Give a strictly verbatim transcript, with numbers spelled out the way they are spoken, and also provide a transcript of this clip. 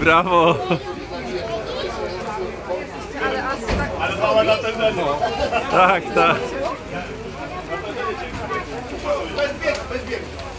Brawo! Ale mała na ten Tak, tak. Bez biegu, bez biegu.